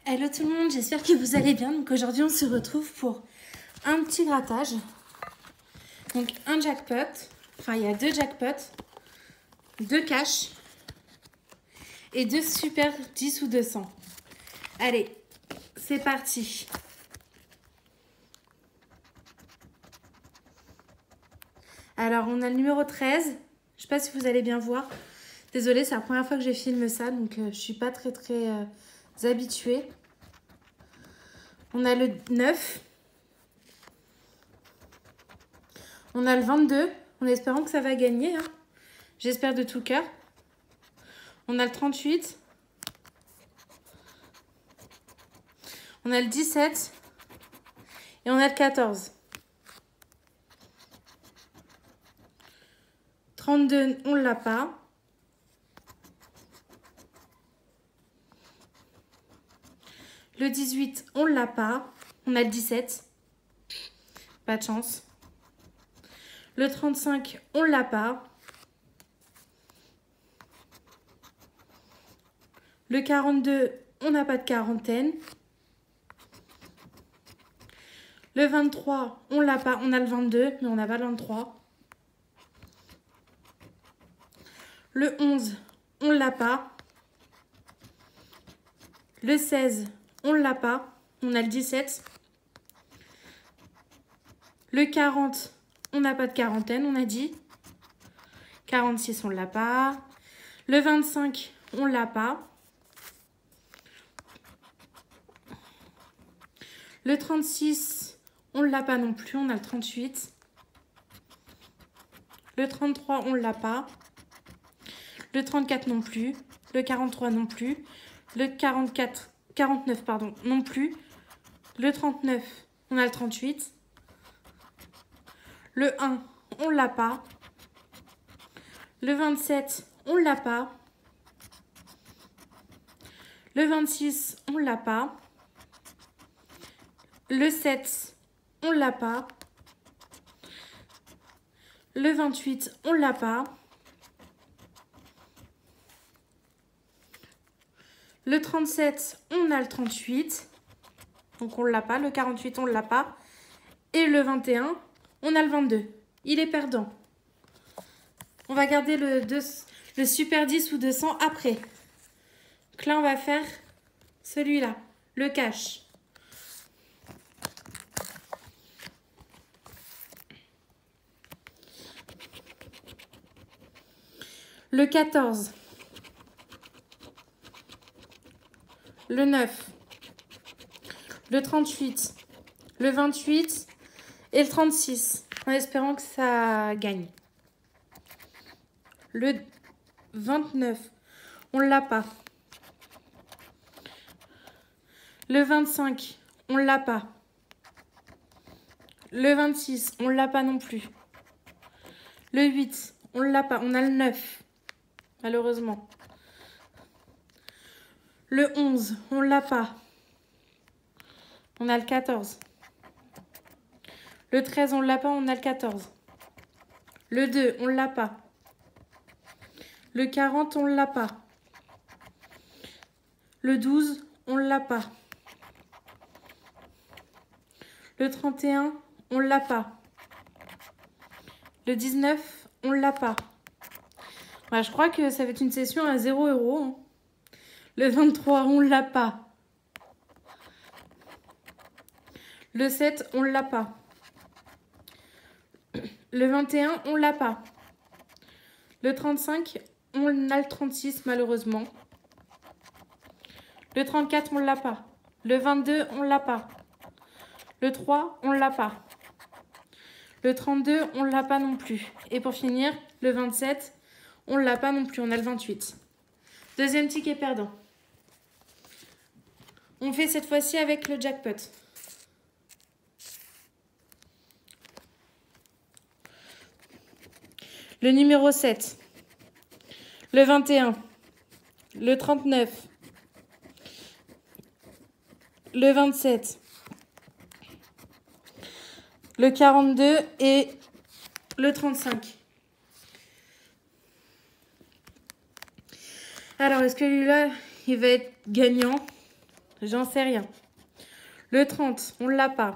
Hello tout le monde, j'espère que vous allez bien. Donc aujourd'hui on se retrouve pour un petit grattage. Donc un jackpot, enfin il y a deux jackpots, deux cash et deux super 10 ou 200. Allez, c'est parti. Alors on a le numéro 13, je sais pas si vous allez bien voir. Désolée, c'est la première fois que je filme ça, donc je suis pas très habituée. On a le 9. On a le 22, en espérant que ça va gagner. Hein. J'espère de tout cœur. On a le 38. On a le 17. Et on a le 14. 32, on ne l'a pas. Le 18, on ne l'a pas. On a le 17. Pas de chance. Le 35, on ne l'a pas. Le 42, on n'a pas de quarantaine. Le 23, on l'a pas. On a le 22, mais on n'a pas le 23. Le 11, on l'a pas. Le 16, on l'a pas. On a le 17. Le 40, on n'a pas de quarantaine, on a dit. 46, on l'a pas. Le 25, on l'a pas. Le 36, on l'a pas non plus, on a le 38. Le 33, on l'a pas. Le 34 non plus. Le 43 non plus. Le 49, pardon, non plus. Le 39, on a le 38. Le 1, on l'a pas. Le 27, on l'a pas. Le 26, on l'a pas. Le 7, on l'a pas. Le 28, on l'a pas. Le 37, on a le 38. Donc on l'a pas. Le 48, on l'a pas. Et le 21, on a le 22. Il est perdant. On va garder le super 10 ou 200 après. Donc là, on va faire celui-là, le cash. Le 14. Le 9. Le 38. Le 28. Et le 36. En espérant que ça gagne. Le 29. On ne l'a pas. Le 25. On ne l'a pas. Le 26. On ne l'a pas non plus. Le 8. On ne l'a pas. On a le 9. Malheureusement. Le 11. On ne l'a pas. On a le 14. Le 13, on ne l'a pas, on a le 14. Le 2, on ne l'a pas. Le 40, on ne l'a pas. Le 12, on ne l'a pas. Le 31, on ne l'a pas. Le 19, on ne l'a pas. Bah, je crois que ça va être une session à 0 €. Hein. Le 23, on ne l'a pas. Le 7, on ne l'a pas. Le 21, on ne l'a pas. Le 35, on a le 36 malheureusement. Le 34, on ne l'a pas. Le 22, on ne l'a pas. Le 3, on ne l'a pas. Le 32, on ne l'a pas non plus. Et pour finir, le 27, on ne l'a pas non plus. On a le 28. Deuxième ticket perdant. On fait cette fois-ci avec le jackpot. Le numéro 7. Le 21. Le 39. Le 27. Le 42 et le 35. Alors, est-ce que lui-là, il va être gagnant? J'en sais rien. Le 30, on l'a pas.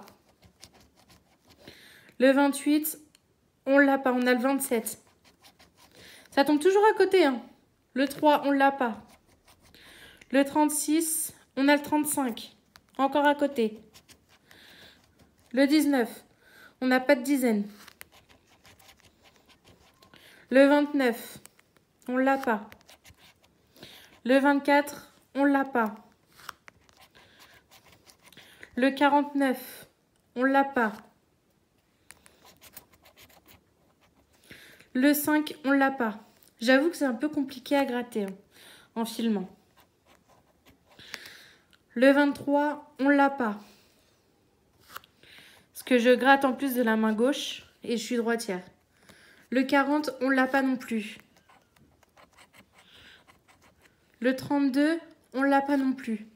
Le 28, on l'a pas. On a le 27. Ça tombe toujours à côté, hein. Le 3, on l'a pas. Le 36, on a le 35. Encore à côté. Le 19, on n'a pas de dizaine. Le 29, on l'a pas. Le 24, on l'a pas. Le 49, on l'a pas. Le 5, on l'a pas. J'avoue que c'est un peu compliqué à gratter hein, en filmant. Le 23, on l'a pas. Parce que je gratte en plus de la main gauche et je suis droitière. Le 40, on l'a pas non plus. Le 32, on l'a pas non plus.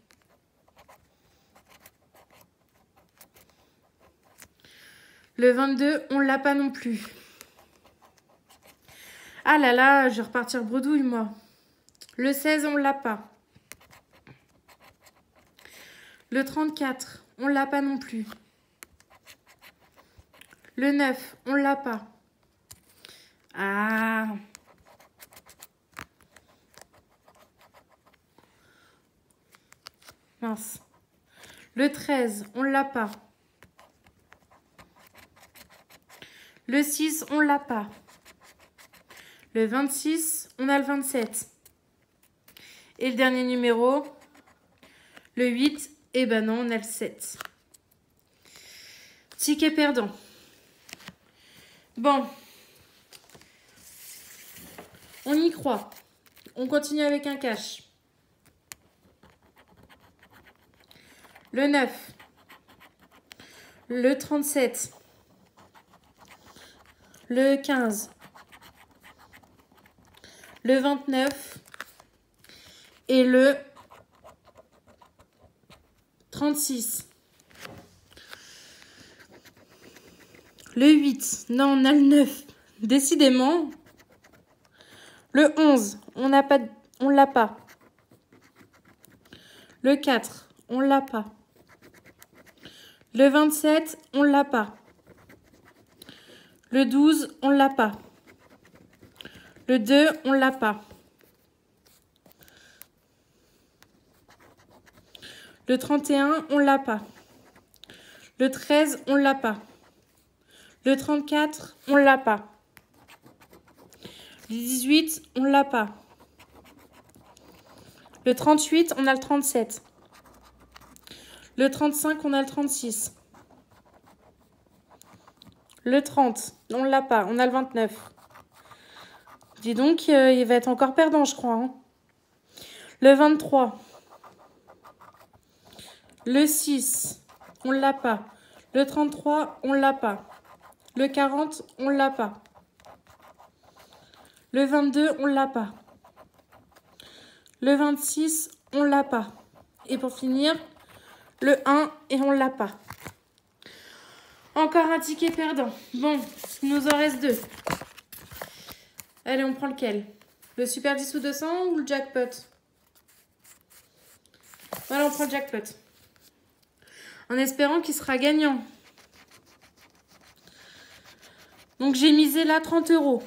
Le 22, on l'a pas non plus. Ah là là, je vais repartir bredouille, moi. Le 16, on l'a pas. Le 34, on l'a pas non plus. Le 9, on l'a pas. Ah. Mince. Le 13, on l'a pas. Le 6, on l'a pas. Le 26, on a le 27. Et le dernier numéro, le 8, et ben non, on a le 7. Ticket perdant. Bon. On y croit. On continue avec un cash. Le 9. Le 37. Le 15. Le 29. Et le 36. Le 8. Non, on a le 9. Décidément. Le 11. On l'a pas. Le 4. On l'a pas. Le 27. On l'a pas. Le 12. On l'a pas. Le 2. On l'a pas. Le 31. On l'a pas. Le 13. On l'a pas. Le 34. On l'a pas. Le 18, on l'a pas. Le 38, on a le 37. Le 35, on a le 36. Le 30, on l'a pas. On a le 29. Dis donc, il va être encore perdant, je crois. Hein. Le 23. Le 6, on l'a pas. Le 33, on l'a pas. Le 40, on l'a pas. Le 22, on l'a pas. Le 26, on l'a pas. Et pour finir, le 1 et on l'a pas. Encore un ticket perdant. Bon, il nous en reste 2. Allez, on prend lequel? Le Super 10 ou 200 ou le jackpot? Voilà, on prend le jackpot. En espérant qu'il sera gagnant. Donc, j'ai misé là 30 €.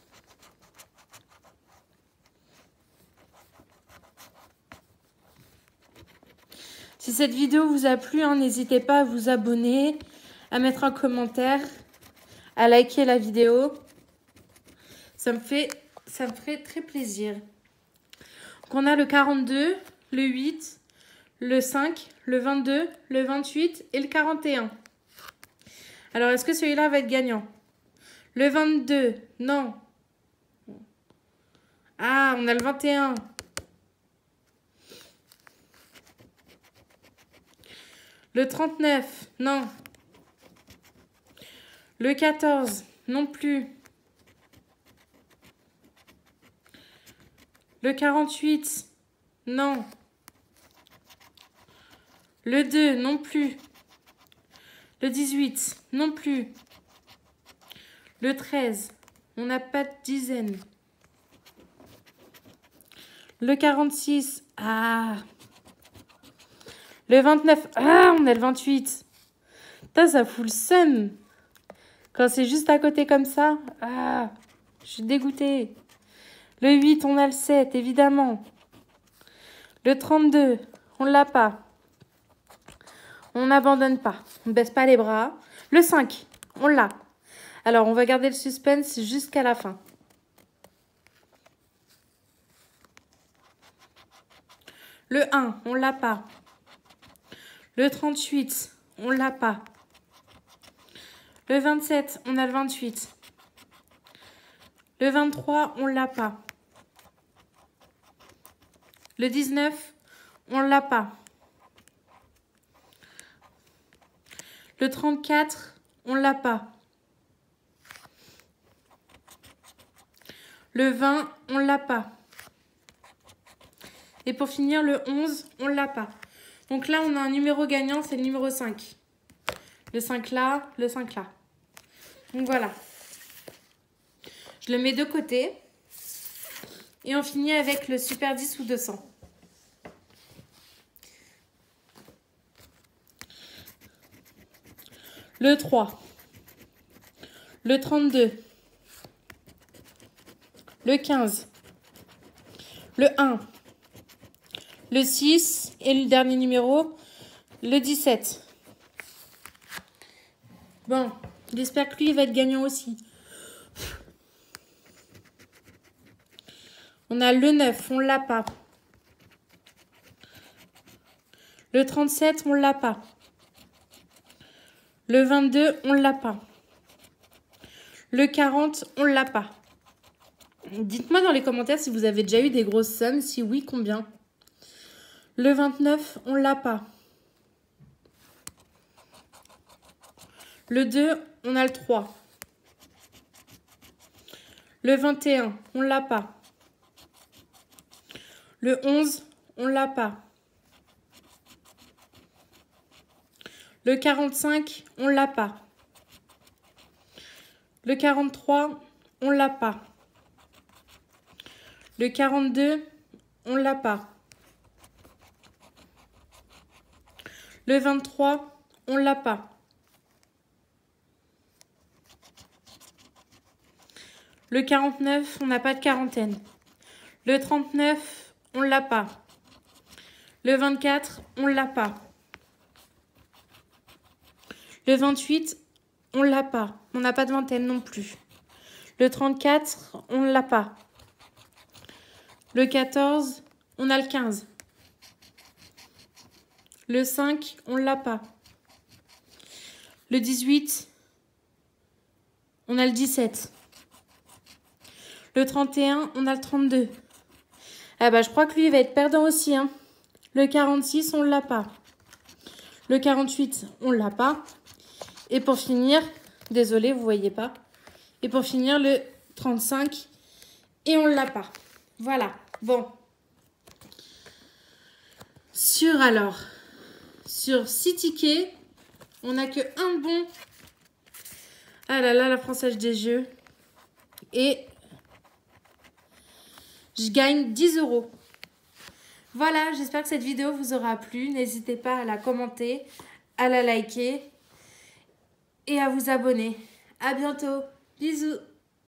Si cette vidéo vous a plu, hein, n'hésitez pas à vous abonner, à mettre un commentaire, à liker la vidéo. Ça me ferait très plaisir. Donc on a le 42, le 8, le 5, le 22, le 28 et le 41. Alors, est-ce que celui-là va être gagnant? Le 22, non. Ah, on a le 21. Le 39, non. Le 14, non plus. Le 48, non. Le 2, non plus. Le 18, non plus. Le 13, on n'a pas de dizaine. Le 46, ah. Le 29. Ah, on a le 28. Putain, ça fout le seum. Quand c'est juste à côté comme ça. Ah, je suis dégoûtée. Le 8, on a le 7, évidemment. Le 32, on l'a pas. On n'abandonne pas. On ne baisse pas les bras. Le 5, on l'a. Alors, on va garder le suspense jusqu'à la fin. Le 1, on l'a pas. Le 38, on l'a pas. Le 27, on a le 28. Le 23, on l'a pas. Le 19, on l'a pas. Le 34, on l'a pas. Le 20, on l'a pas. Et pour finir, le 11, on l'a pas. Donc là, on a un numéro gagnant, c'est le numéro 5. Le 5 là, le 5 là. Donc voilà. Je le mets de côté. Et on finit avec le Super 10 ou 200. Le 3. Le 32. Le 15. Le 1. Le 6 et le dernier numéro, le 17. Bon, j'espère que lui, il va être gagnant aussi. On a le 9, on l'a pas. Le 37, on l'a pas. Le 22, on l'a pas. Le 40, on l'a pas. Dites-moi dans les commentaires si vous avez déjà eu des grosses sommes. Si oui, combien? Le 29, on l'a pas. Le 2, on a le 3. Le 21, on l'a pas. Le 11, on l'a pas. Le 45, on l'a pas. Le 43, on l'a pas. Le 42, on l'a pas. Le 23, on l'a pas. Le 49, on n'a pas de quarantaine. Le 39, on l'a pas. Le 24, on l'a pas. Le 28, on l'a pas. On n'a pas de vingtaine non plus. Le 34, on l'a pas. Le 14, on a le 15. Le 5, on l'a pas. Le 18, on a le 17. Le 31, on a le 32. Ah bah je crois que lui, il va être perdant aussi. Hein. Le 46, on l'a pas. Le 48, on l'a pas. Et pour finir, désolé, vous voyez pas. Et pour finir, le 35, et on l'a pas. Voilà, bon. Sur 6 tickets, on n'a que un bon. Ah là là, la Française des Jeux. Et je gagne 10 €. Voilà, j'espère que cette vidéo vous aura plu. N'hésitez pas à la commenter, à la liker et à vous abonner. À bientôt. Bisous.